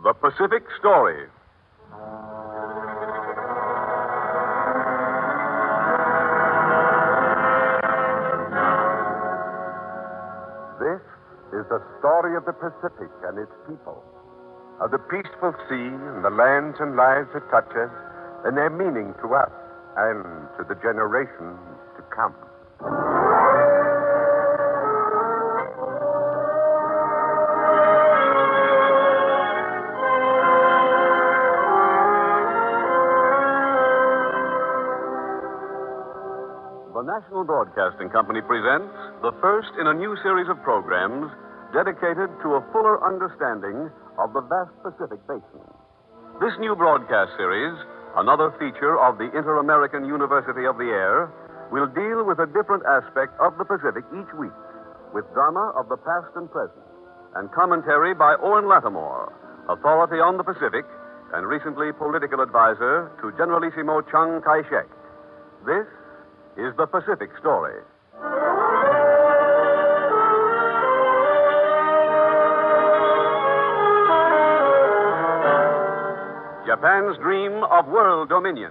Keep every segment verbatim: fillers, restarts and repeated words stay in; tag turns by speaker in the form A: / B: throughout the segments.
A: The Pacific Story.
B: This is the story of the Pacific and its people, of the peaceful sea and the lands and lives it touches, and their meaning to us and to the generations to come.
A: The National Broadcasting Company presents the first in a new series of programs dedicated to a fuller understanding of the vast Pacific Basin. This new broadcast series, another feature of the Inter-American University of the Air, will deal with a different aspect of the Pacific each week, with drama of the past and present, and commentary by Owen Lattimore, authority on the Pacific and recently political advisor to Generalissimo Chiang Kai-shek. This is the Pacific Story. Japan's dream of world dominion.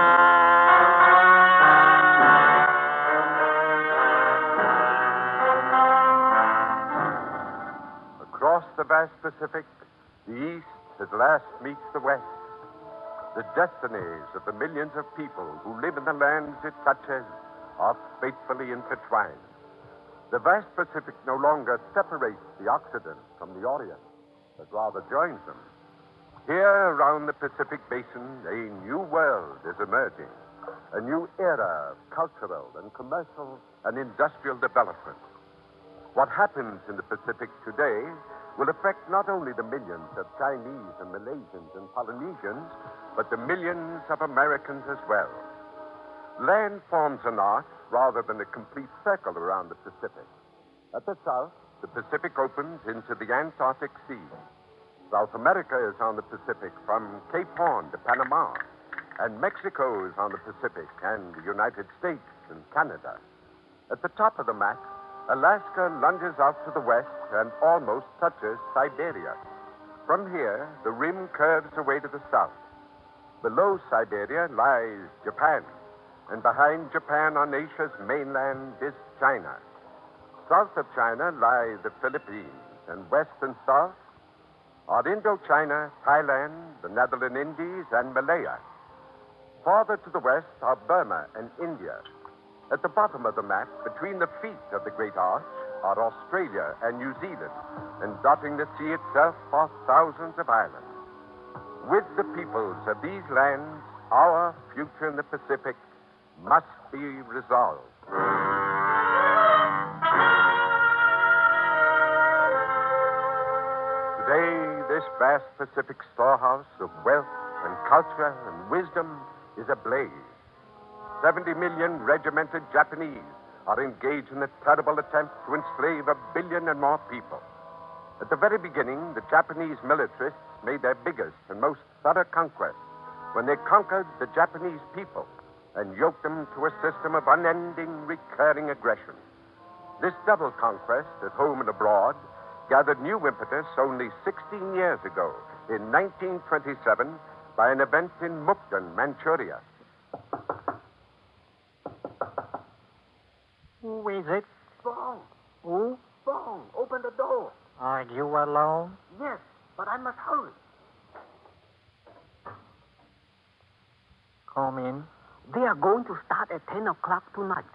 B: Across the vast Pacific, the East at last meets the West. The destinies of the millions of people who live in the lands it touches are fatefully intertwined. The vast Pacific no longer separates the Occident from the Orient, but rather joins them. Here around the Pacific Basin, a new world is emerging, a new era of cultural and commercial and industrial development. What happens in the Pacific today will affect not only the millions of Chinese and Malaysians and Polynesians, but the millions of Americans as well. Land forms an arc rather than a complete circle around the Pacific. At the south, the Pacific opens into the Antarctic Sea. South America is on the Pacific from Cape Horn to Panama, and Mexico is on the Pacific, and the United States and Canada. At the top of the map, Alaska lunges out to the west and almost touches Siberia. From here, the rim curves away to the south. Below Siberia lies Japan, and behind Japan on Asia's mainland is China. South of China lie the Philippines, and west and south are Indochina, Thailand, the Netherland Indies, and Malaya. Farther to the west are Burma and India. At the bottom of the map, between the feet of the Great Arch, are Australia and New Zealand, and dotting the sea itself are thousands of islands. With the peoples of these lands, our future in the Pacific must be resolved. Today, this vast Pacific storehouse of wealth and culture and wisdom is ablaze. Seventy million regimented Japanese are engaged in the terrible attempt to enslave a billion and more people. At the very beginning, the Japanese militarists made their biggest and most thorough conquest when they conquered the Japanese people and yoked them to a system of unending, recurring aggression. This double conquest, at home and abroad, gathered new impetus only sixteen years ago, in nineteen twenty-seven, by an event in Mukden, Manchuria.
C: Who is it?
D: Fong.
C: Who?
D: Fong, open the door.
C: Are you alone?
D: Yes, but I must hurry.
C: Come in.
D: They are going to start at ten o'clock tonight.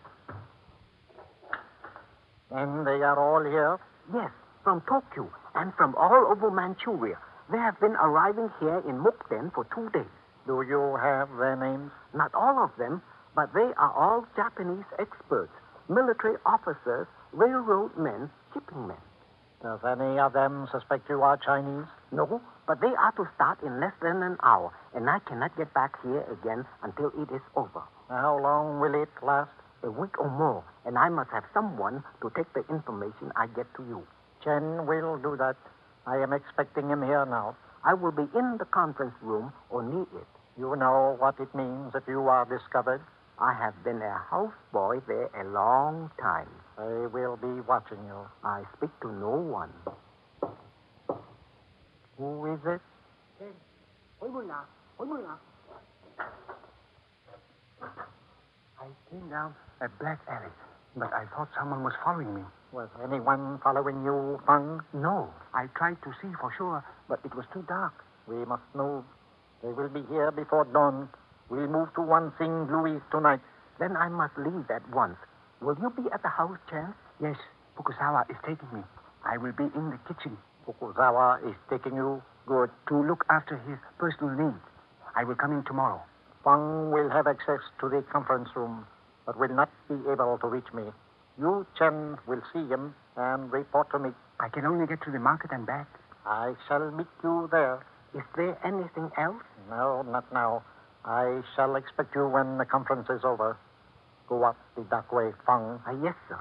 C: And they are all here?
D: Yes, from Tokyo and from all over Manchuria. They have been arriving here in Mukden for two days.
C: Do you have their names?
D: Not all of them, but they are all Japanese experts, military officers, railroad men, shipping men.
C: Does any of them suspect you are Chinese?
D: No, but they are to start in less than an hour, and I cannot get back here again until it is over.
C: How long will it last?
D: A week or more, and I must have someone to take the information I get to you.
C: Chen will do that. I am expecting him here now.
D: I will be in the conference room or near it.
C: You know what it means if you are discovered?
D: I have been a houseboy there a long time.
C: They will be watching you.
D: I speak to no one.
C: Who is it?
E: I came down a black alley, but I thought someone was following me.
C: Was anyone following you, Fang?
E: No, I tried to see for sure, but it was too dark.
C: We must move. They will be here before dawn. We'll move to One Sing Louis tonight.
D: Then I must leave at once. Will you be at the house, Chance?
E: Yes, Fukusawa is taking me. I will be in the kitchen
C: Fukuzawa is taking you. Good.
E: to look after his personal needs. I will come in tomorrow.
C: Fang will have access to the conference room, but will not be able to reach me. You, Chen, will see him and report to me.
E: I can only get to the market and back.
C: I shall meet you there.
D: Is there anything else?
C: No, not now. I shall expect you when the conference is over. Go up the dark way, Fang.
D: Uh, yes, sir.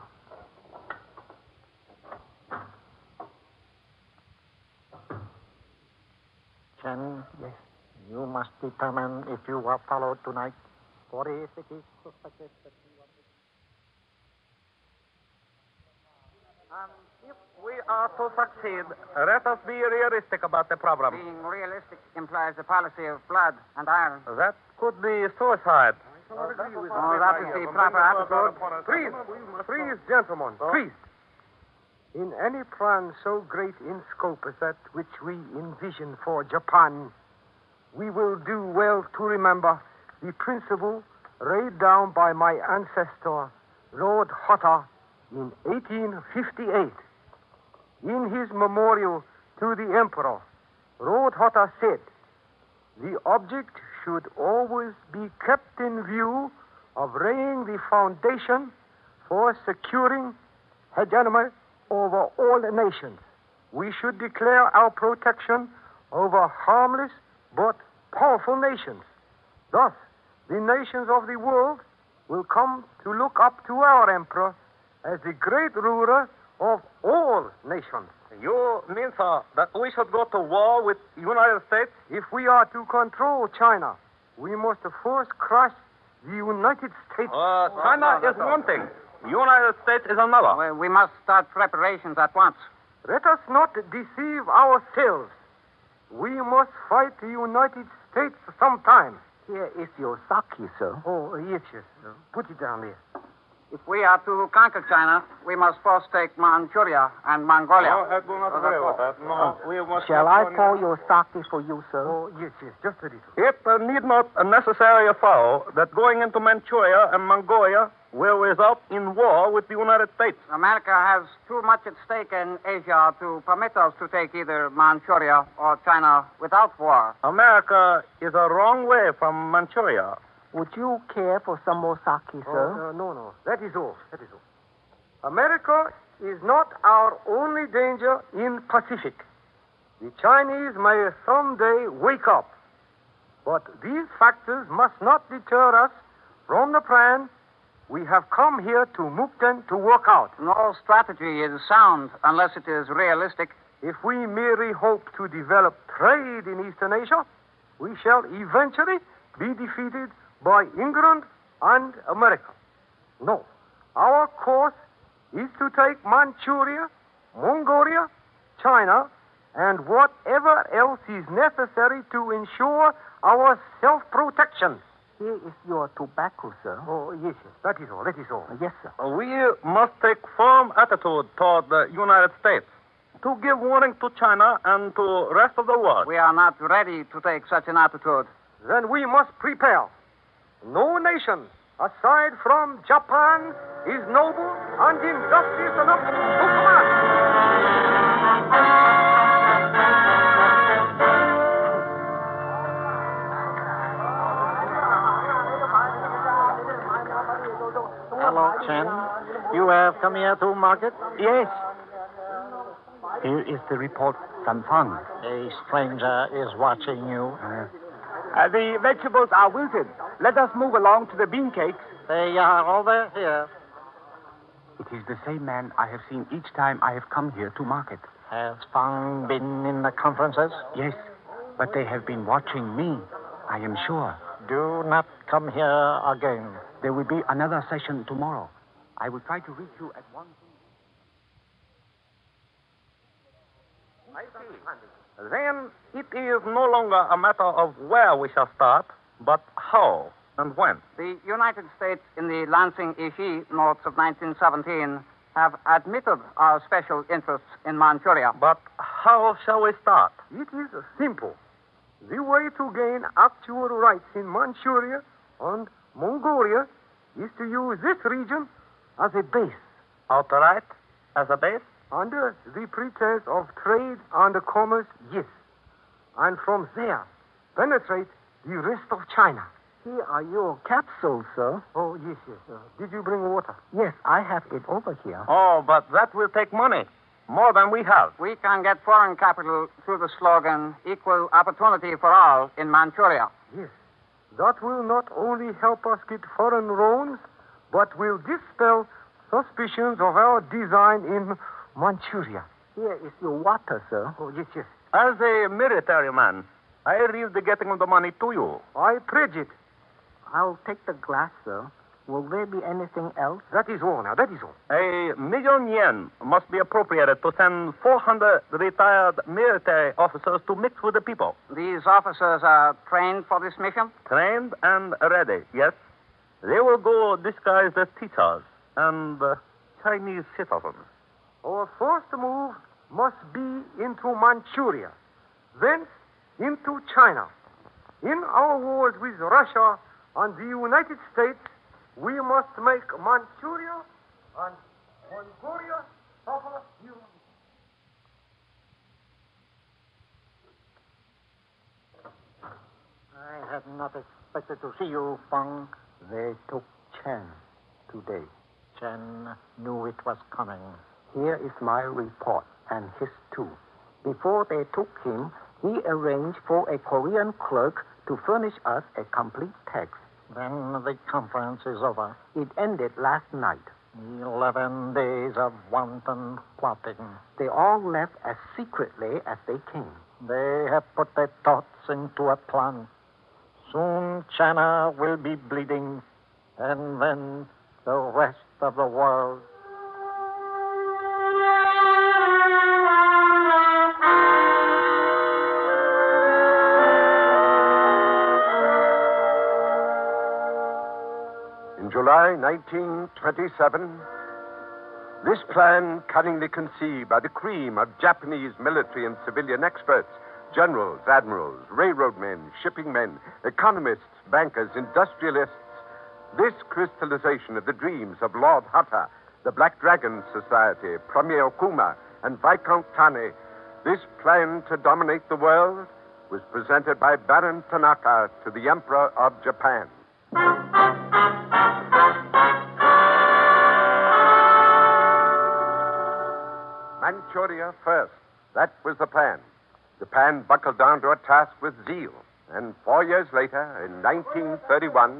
C: Chen, yes, you must determine if you are followed tonight. For if it is suspected that you are...
F: Um, if we are to succeed, let us be realistic about the problem.
G: Being realistic implies a policy of blood and iron.
F: That could be suicide.
G: Oh, that is the proper attitude.
B: Please, please, gentlemen, please. In any plan so great in scope as that which we envision for Japan, we will do well to remember the principle laid down by my ancestor, Lord Hotta, in eighteen fifty-eight. In his memorial to the Emperor, Lord Hotta said, the object should always be kept in view of laying the foundation for securing hegemony over all nations. We should declare our protection over harmless but powerful nations. Thus, the nations of the world will come to look up to our emperor as the great ruler of all nations.
F: You mean, sir, that we should go to war with the United States?
B: If we are to control China, we must first crush the United States.
F: Uh, China is one thing. The United States is another.
G: Well, we must start preparations at once.
B: Let us not deceive ourselves. We must fight the United States sometime.
D: Here is your sake, sir.
B: Oh, yes, yes. Put it down there.
G: If we are to conquer China, we must first take Manchuria and Mongolia.
F: No, I do not agree with that. No, we must
D: Shall
F: not
D: I
F: go
D: pour
F: near-
D: your sake for you, sir?
B: Oh, yes, yes, just a little.
F: It uh, need not necessarily follow that going into Manchuria and Mongolia will result in war with the United States.
G: America has too much at stake in Asia to permit us to take either Manchuria or China without war.
F: America is a wrong way from Manchuria.
D: Would you care for some more sake, sir?
B: Oh, uh, no, no. That is all. That is all. America is not our only danger in Pacific. The Chinese may someday wake up. But these factors must not deter us from the plan we have come here to Mukden to work out.
G: No strategy is sound unless it is realistic.
B: If we merely hope to develop trade in Eastern Asia, we shall eventually be defeated by England and America. No. Our course is to take Manchuria, Mongolia, China, and whatever else is necessary to ensure our self-protection.
D: Here is your tobacco, sir.
B: Oh, yes, yes. That is all. That is all.
D: Uh, yes, sir.
F: We must take firm attitude toward the United States to give warning to China and to rest of the world.
G: We are not ready to take such an attitude.
B: Then we must prepare. No nation, aside from Japan, is noble and industrious enough to command.
C: Hello, Chen. You have come here to market?
E: Yes. Here is the report, San Fang.
C: A stranger is watching you.
E: Uh, the vegetables are wilted. Let us move along to the bean cakes.
C: They are over here.
E: It is the same man I have seen each time I have come here to market.
C: Has Fang been in the conferences?
E: Yes, but they have been watching me, I am sure.
C: Do not come here again.
E: There will be another session tomorrow. I will try to reach you at one.
B: I see.
F: Then it is no longer a matter of where we shall start, but how and when.
G: The United States, in the Lansing Ishii notes of nineteen seventeen, have admitted our special interests in Manchuria.
F: But how shall we start?
H: It is simple. The way to gain actual rights in Manchuria and Mongolia is to use this region as a base.
F: Outright as a base?
H: Under the pretense of trade and commerce, yes. And from there, penetrate the rest of China.
D: Here are your capsules, sir.
H: Oh, yes, yes. Uh, did you bring water?
D: Yes, I have it over here.
F: Oh, but that will take money. More than we have.
G: We can get foreign capital through the slogan, equal opportunity for all in Manchuria.
H: Yes. That will not only help us get foreign loans, but will dispel suspicions of our design in Manchuria.
D: Here is your water, sir.
H: Oh, yes, yes.
F: As a military man, I leave the getting of the money to you.
H: I pledge it.
D: I'll take the glass, sir. Will there be anything else?
H: That is all now, that is all.
F: A million yen must be appropriated to send four hundred retired military officers to mix with the people.
G: These officers are trained for this mission?
F: Trained and ready, yes. They will go disguised as teachers and uh, Chinese citizens.
H: Our first move must be into Manchuria, thence into China. In our wars with Russia and the United States, we must make Manchuria and Mongolia suffer you.
C: I had not expected to see you, Feng.
D: They took Chen today.
C: Chen knew it was coming.
D: Here is my report, and his too. Before they took him, he arranged for a Korean clerk to furnish us a complete text.
C: Then the conference is over.
D: It ended last night.
C: Eleven days of wanton plotting.
D: They all left as secretly as they came.
C: They have put their thoughts into a plan. Soon China will be bleeding, and then the rest of the world.
B: In July nineteen twenty-seven, this plan, cunningly conceived by the cream of Japanese military and civilian experts, generals, admirals, railroad men, shipping men, economists, bankers, industrialists, this crystallization of the dreams of Lord Hatta, the Black Dragon Society, Premier Okuma, and Viscount Tane, this plan to dominate the world was presented by Baron Tanaka to the Emperor of Japan. Manchuria first. That was the plan. Japan buckled down to a task with zeal. And four years later, in nineteen thirty-one...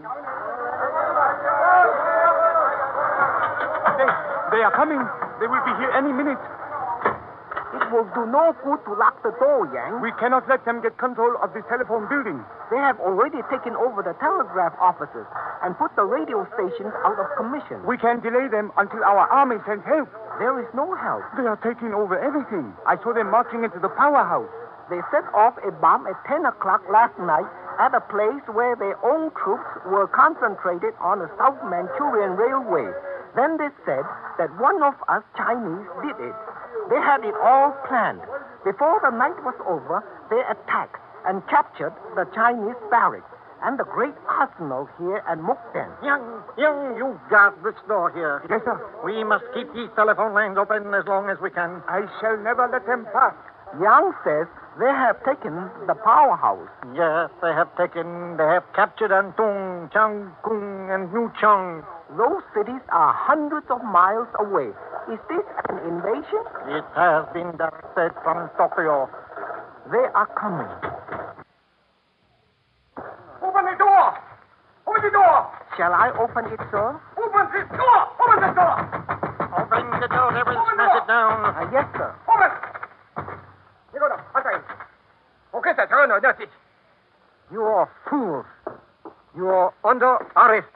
E: They, they are coming. They will be here any minute.
D: It will do no good to lock the door, Yang.
E: We cannot let them get control of the telephone building.
D: They have already taken over the telegraph offices and put the radio stations out of commission.
E: We can delay them until our army sends help.
D: There is no help.
E: They are taking over everything. I saw them marching into the powerhouse.
D: They set off a bomb at ten o'clock last night at a place where their own troops were concentrated on the South Manchurian Railway. Then they said that one of us Chinese did it. They had it all planned. Before the night was over, they attacked and captured the Chinese barracks and the great arsenal here at Mukden.
C: Young, young, you guard this door here.
E: Yes, sir.
C: We must keep these telephone lines open as long as we can.
E: I shall never let them pass.
D: Yang says they have taken the powerhouse.
C: Yes, they have taken, they have captured Antung, Changkung, and Newchang.
D: Those cities are hundreds of miles away. Is this an invasion?
C: It has been directed from Tokyo.
D: They are coming.
H: Open the door! Open the door!
D: Shall I open it, sir?
H: Open this door! Open the door!
C: Open the door, everyone.
H: Open the
C: Smash
H: door.
C: it down.
D: Uh, yes, sir.
H: Open! You are fools. You are under arrest.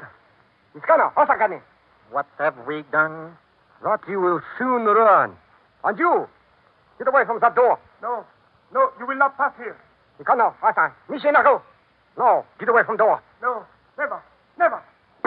C: What have we done?
H: That you will soon learn. And you, get away from that door.
E: No.
H: No, you will not pass here.
C: You come now, right time. Mission go. No, get away from door.
H: No, never, never.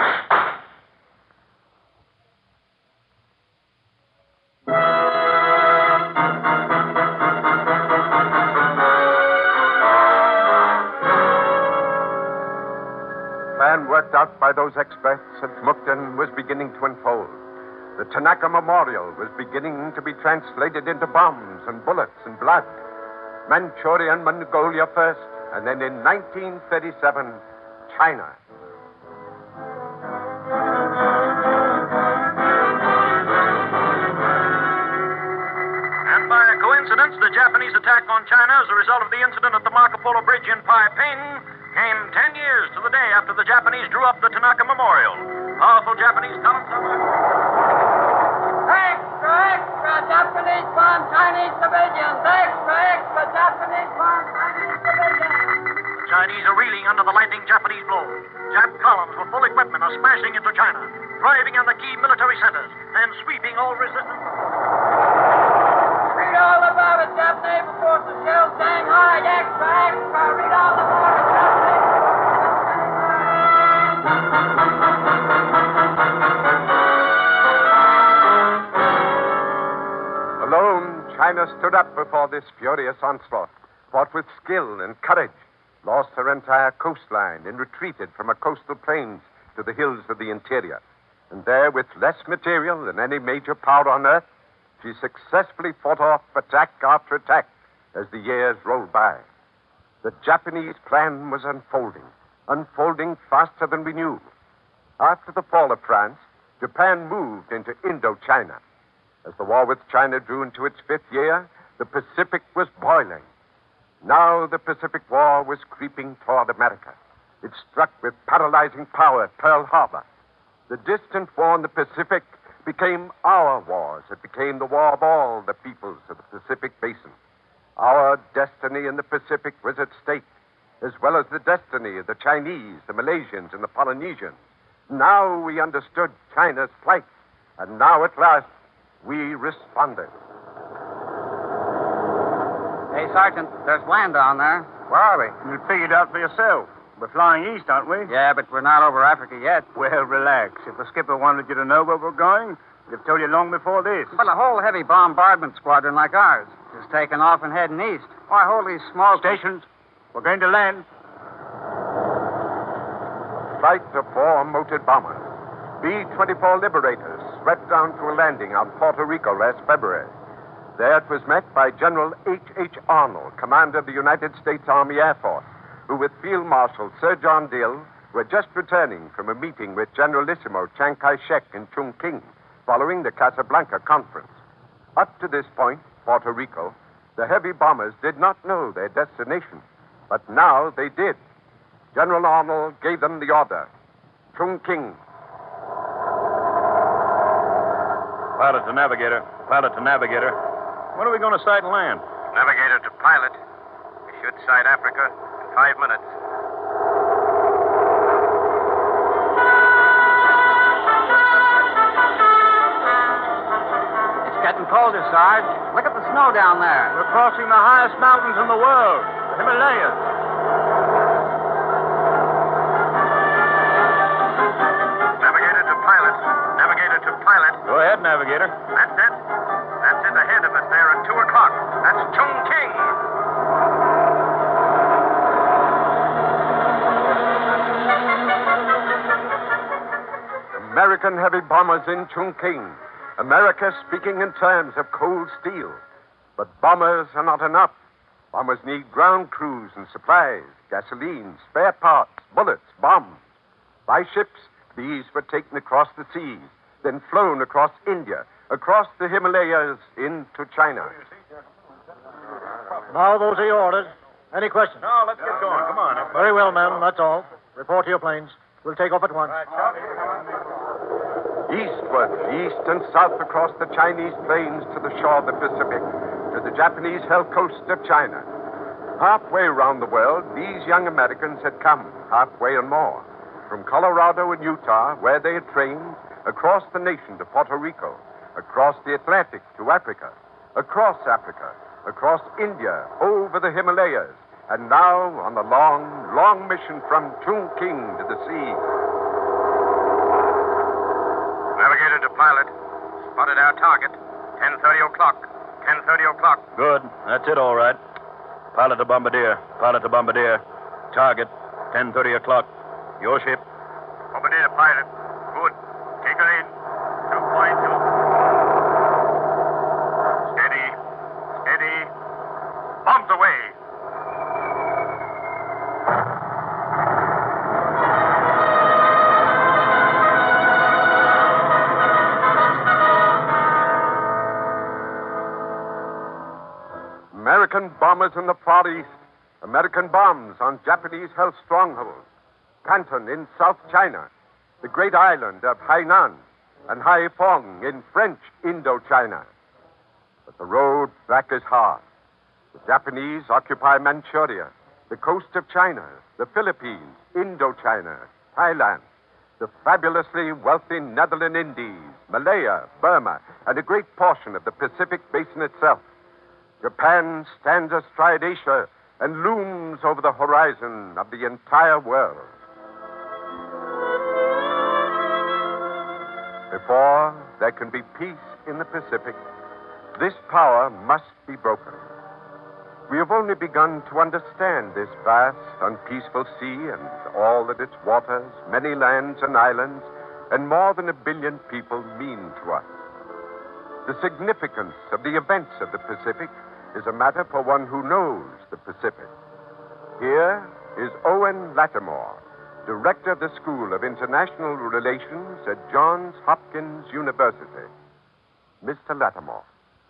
B: Plan worked out by those experts at Mukden was beginning to unfold. The Tanaka Memorial was beginning to be translated into bombs and bullets and blood. Manchuria and Mongolia first, and then in nineteen thirty-seven, China.
I: And by a coincidence, the Japanese attack on China as a result of the incident at the Marco Polo Bridge in Peiping came ten years to the day after the Japanese drew up the Tanaka Memorial. Powerful Japanese columns of...
G: Extra, extra, Japanese bomb, Chinese civilians. Extra, extra, Japanese bomb, Chinese civilians.
I: The Chinese are reeling under the lightning Japanese blow. Jap columns with full equipment are smashing into China, driving on the key military centers, and sweeping all resistance.
G: Read all about it, Jap naval forces shelled Shanghai. Extra, extra, read all about it, Jap naval
B: Alone, China stood up before this furious onslaught, fought with skill and courage, lost her entire coastline, and retreated from her coastal plains to the hills of the interior. And there, with less material than any major power on earth, she successfully fought off attack after attack as the years rolled by. The Japanese plan was unfolding, unfolding faster than we knew. After the fall of France, Japan moved into Indochina. As the war with China drew into its fifth year, the Pacific was boiling. Now the Pacific War was creeping toward America. It struck with paralyzing power at Pearl Harbor. The distant war in the Pacific became our wars. It became the war of all the peoples of the Pacific Basin. Our destiny in the Pacific was at stake, as well as the destiny of the Chinese, the Malaysians, and the Polynesians. Now we understood China's plight, and now at last we responded.
G: Hey, Sergeant, there's land down there.
E: Where are we? You figured out for yourself. We're flying east, aren't we?
G: Yeah, but we're not over Africa yet.
E: Well, relax. If the skipper wanted you to know where we're going, he'd have told you long before this.
G: But a whole heavy bombardment squadron like ours is taking off and heading east. Why, hold these small
E: stations. We're going to land.
B: Flight of four motored bombers, B twenty-four Liberators, swept down to a landing on Puerto Rico last February. There it was met by General H H. Arnold, commander of the United States Army Air Force, who with Field Marshal Sir John Dill were just returning from a meeting with Generalissimo Chiang Kai-shek in Chongqing following the Casablanca Conference. Up to this point, Puerto Rico, the heavy bombers did not know their destination, but now they did. General Arnold gave them the order. Chongqing.
F: Pilot to navigator. Pilot to navigator. When are we going to sight and land?
I: Navigator to pilot. We should sight Africa in five minutes.
G: It's getting colder, Sarge. Look at the snow down there.
E: We're crossing the highest mountains in the world, the Himalayas.
I: Navigator to pilot. Navigator to pilot.
F: Go ahead, navigator.
I: That's it. That's it ahead of us there at two o'clock. That's Chongqing.
B: American heavy bombers in Chongqing. America speaking in terms of cold steel. But bombers are not enough. Bombers need ground crews and supplies, gasoline, spare parts, bullets, bombs. By ships, these were taken across the seas, then flown across India, across the Himalayas into China.
C: Now those are your orders. Any questions?
F: No, let's get going. Come on.
C: Very well, men. That's all. Report to your planes. We'll take off at once.
B: Eastward, east and south across the Chinese plains to the shore of the Pacific, to the Japanese-held coast of China. Halfway around the world, these young Americans had come, halfway and more. From Colorado and Utah, where they had trained, across the nation to Puerto Rico, across the Atlantic to Africa, across Africa, across India, over the Himalayas, and now on the long, long mission from Chungking to the sea.
I: Navigator to pilot. Spotted our target. ten thirty o'clock. ten thirty o'clock.
F: Good. That's it, all right. Pilot to bombardier. Pilot to bombardier. Target, ten thirty o'clock. Your ship.
I: Bombardier to pilot. Good. Take her in. two point two. Steady. Steady. Bombs away.
B: American bombers in the Far East. American bombs on Japanese-held strongholds. Canton in South China. The great island of Hainan. And Haiphong in French Indochina. But the road back is hard. The Japanese occupy Manchuria, the coast of China, the Philippines, Indochina, Thailand, the fabulously wealthy Netherland Indies, Malaya, Burma, and a great portion of the Pacific Basin itself. Japan stands astride Asia and looms over the horizon of the entire world. Before there can be peace in the Pacific, this power must be broken. We have only begun to understand this vast, unpeaceful sea and all that its waters, many lands and islands, and more than a billion people mean to us. The significance of the events of the Pacific is a matter for one who knows the Pacific. Here is Owen Lattimore, Director of the School of International Relations at Johns Hopkins University. Mister Lattimore.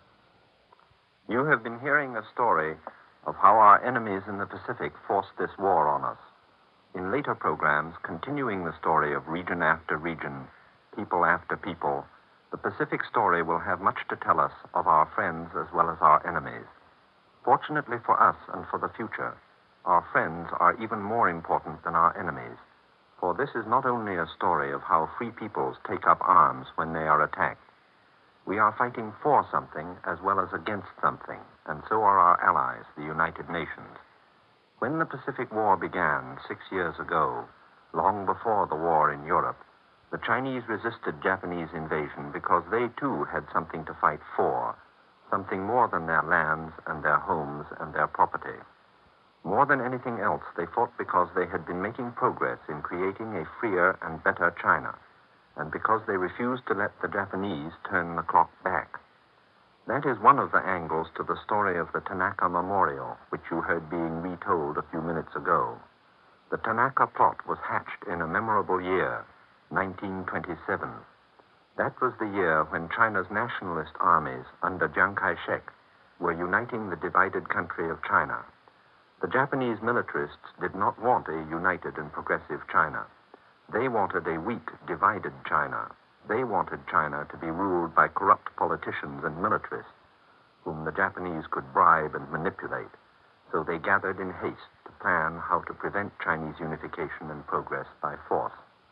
J: You have been hearing a story of how our enemies in the Pacific forced this war on us. In later programs, continuing the story of region after region, people after people, the Pacific story will have much to tell us of our friends as well as our enemies. Fortunately for us and for the future, our friends are even more important than our enemies. For this is not only a story of how free peoples take up arms when they are attacked. We are fighting for something as well as against something, and so are our allies, the United Nations. When the Pacific War began six years ago, long before the war in Europe, the Chinese resisted Japanese invasion because they too had something to fight for, something more than their lands and their homes and their property. More than anything else, they fought because they had been making progress in creating a freer and better China, and because they refused to let the Japanese turn the clock back. That is one of the angles to the story of the Tanaka Memorial, which you heard being retold a few minutes ago. The Tanaka plot was hatched in a memorable year, nineteen twenty-seven. That was the year when China's nationalist armies under Chiang Kai-shek were uniting the divided country of China. The Japanese militarists did not want a united and progressive China. They wanted a weak, divided China. They wanted China to be ruled by corrupt politicians and militarists, whom the Japanese could bribe and manipulate. So they gathered in haste to plan how to prevent Chinese unification and progress by force.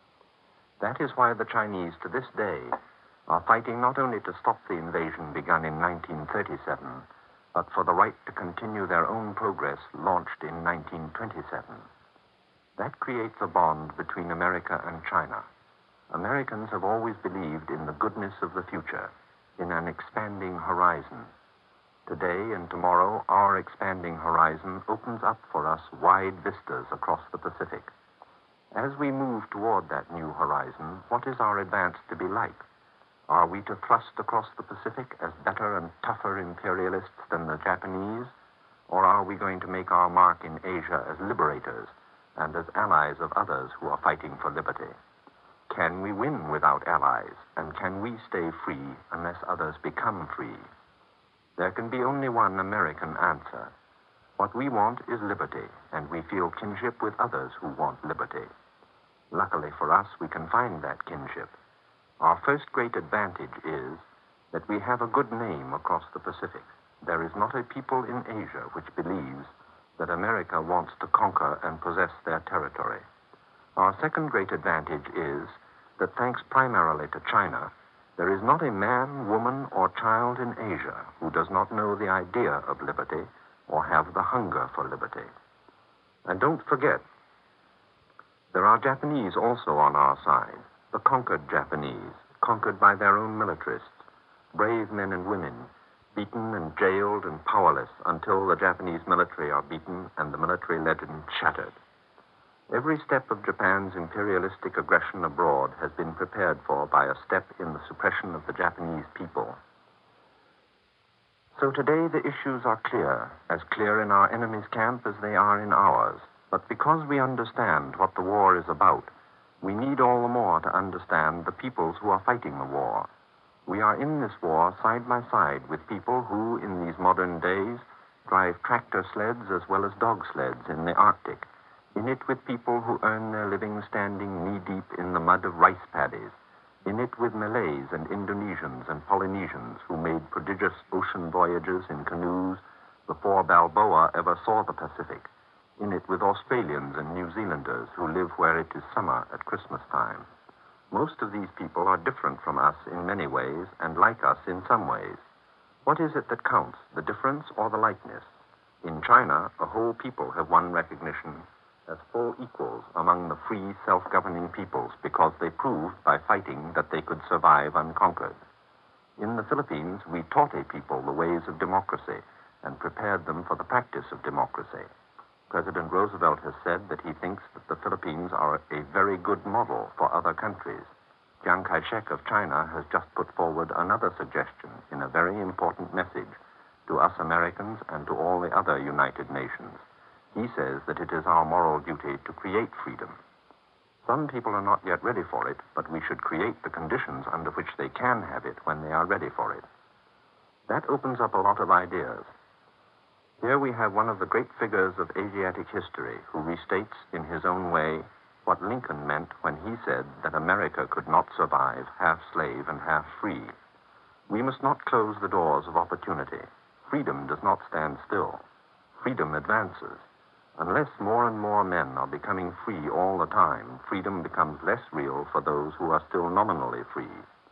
J: That is why the Chinese, to this day, are fighting not only to stop the invasion begun in nineteen thirty-seven, but for the right to continue their own progress launched in nineteen twenty-seven. That creates a bond between America and China. Americans have always believed in the goodness of the future, in an expanding horizon. Today and tomorrow, our expanding horizon opens up for us wide vistas across the Pacific. As we move toward that new horizon, what is our advance to be like? Are we to thrust across the Pacific as better and tougher imperialists than the Japanese? Or are we going to make our mark in Asia as liberators and as allies of others who are fighting for liberty? Can we win without allies? And can we stay free unless others become free? There can be only one American answer. What we want is liberty, and we feel kinship with others who want liberty. Luckily for us, we can find that kinship. Our first great advantage is that we have a good name across the Pacific. There is not a people in Asia which believes that America wants to conquer and possess their territory. Our second great advantage is that thanks primarily to China, There is not a man, woman, or child in Asia who does not know the idea of liberty or have the hunger for liberty. And don't forget, there are Japanese also on our side, the conquered Japanese, conquered by their own militarists, brave men and women, beaten and jailed and powerless until the Japanese military are beaten and the military legend shattered. Every step of Japan's imperialistic aggression abroad has been prepared for by a step in the suppression of the Japanese people. So today the issues are clear, as clear in our enemy's camp as they are in ours. But because we understand what the war is about, we need all the more to understand the peoples who are fighting the war. We are in this war side by side with people who, in these modern days, drive tractor sleds as well as dog sleds in the Arctic. In it with people who earn their living standing knee-deep in the mud of rice paddies. In it with Malays and Indonesians and Polynesians who made prodigious ocean voyages in canoes before Balboa ever saw the Pacific. In it with Australians and New Zealanders who live where it is summer at Christmas time. Most of these people are different from us in many ways and like us in some ways. What is it that counts, the difference or the likeness? In China, a whole people have won recognition as full equals among the free, self-governing peoples because they proved by fighting that they could survive unconquered. In the Philippines, we taught a people the ways of democracy and prepared them for the practice of democracy. President Roosevelt has said that he thinks that the Philippines are a very good model for other countries. Chiang Kai-shek of China has just put forward another suggestion in a very important message to us Americans and to all the other United Nations. He says that it is our moral duty to create freedom. Some people are not yet ready for it, but we should create the conditions under which they can have it when they are ready for it. That opens up a lot of ideas. Here we have one of the great figures of Asiatic history who restates in his own way what Lincoln meant when he said that America could not survive half slave and half free. We must not close the doors of opportunity. Freedom does not stand still. Freedom advances. Unless more and more men are becoming free all the time, freedom becomes less real for those who are still nominally free.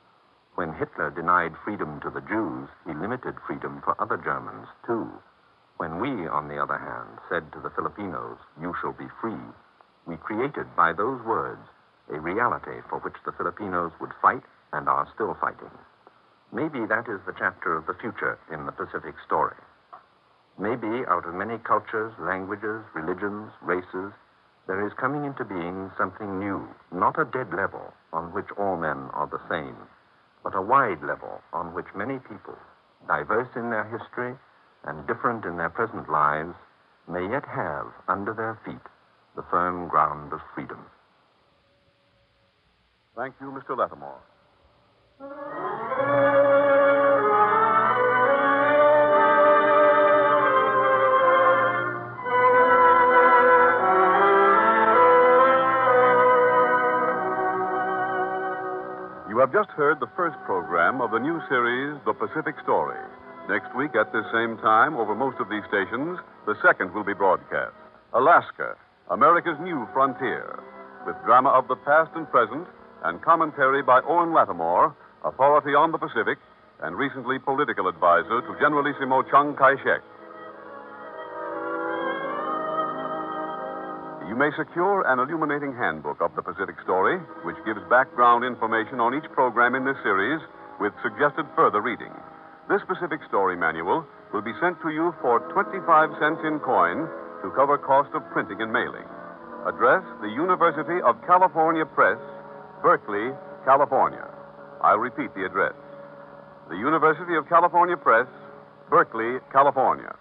J: When Hitler denied freedom to the Jews, he limited freedom for other Germans, too. When we, on the other hand, said to the Filipinos, "You shall be free," we created by those words a reality for which the Filipinos would fight and are still fighting. Maybe that is the chapter of the future in the Pacific story. Maybe out of many cultures, languages, religions, races, there is coming into being something new, not a dead level on which all men are the same, but a wide level on which many people, diverse in their history and different in their present lives, may yet have under their feet the firm ground of freedom.
A: Thank you, Mister Lattimore. You have just heard the first program of the new series, The Pacific Story. Next week at this same time, over most of these stations, the second will be broadcast. Alaska, America's New Frontier, with drama of the past and present and commentary by Owen Lattimore, authority on the Pacific and recently political advisor to Generalissimo Chiang Kai-shek. You may secure an illuminating handbook of the Pacific Story, which gives background information on each program in this series with suggested further reading. This Pacific Story manual will be sent to you for twenty-five cents in coin to cover cost of printing and mailing. Address, the University of California Press, Berkeley, California. I'll repeat the address. The University of California Press, Berkeley, California.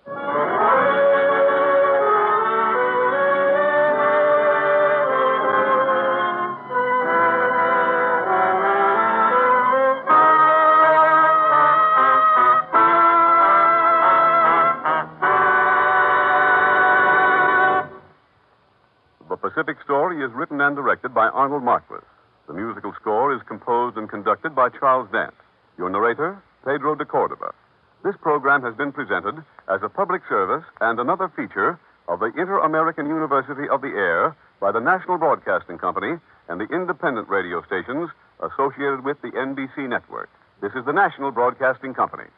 A: The Pacific Story is written and directed by Arnold Marquis. The musical score is composed and conducted by Charles Dant. Your narrator, Pedro de Cordova. This program has been presented as a public service and another feature of the Inter-American University of the Air by the National Broadcasting Company and the independent radio stations associated with the N B C network. This is the National Broadcasting Company.